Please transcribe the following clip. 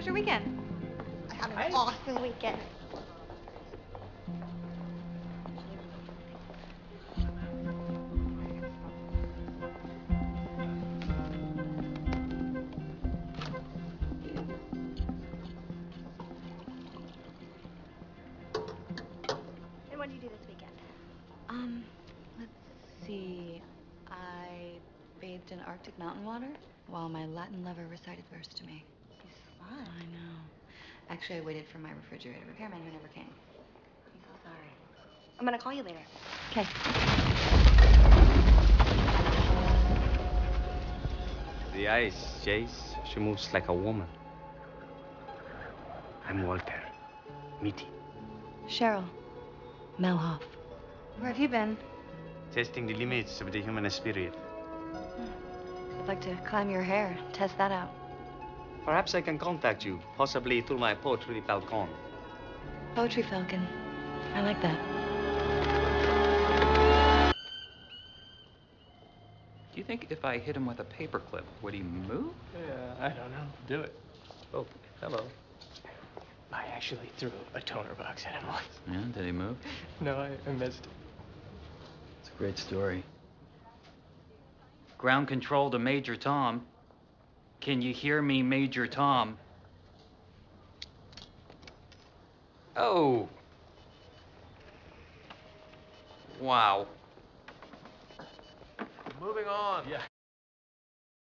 was your weekend? I had an awesome weekend. And what did you do this weekend? Let's see. I bathed in Arctic mountain water while my Latin lover recited verse to me. He's fun. I know. Actually, I waited for my refrigerator repairman who never came. I'm so sorry. I'm gonna call you later. Okay. The ice, Jace. She moves like a woman. I'm Walter. Mitty. Cheryl. Melhoff. Where have you been? Testing the limits of the human spirit. I'd like to climb your hair, test that out. Perhaps I can contact you, possibly through my poetry falcon. Poetry Falcon. I like that. Do you think if I hit him with a paperclip, would he move? Yeah, I don't know. Do it. Oh, hello. I actually threw a toner box at him once. Yeah, did he move? No, I missed it. It's a great story. Ground control to Major Tom. Can you hear me, Major Tom? Oh. Wow. Moving on. Yeah.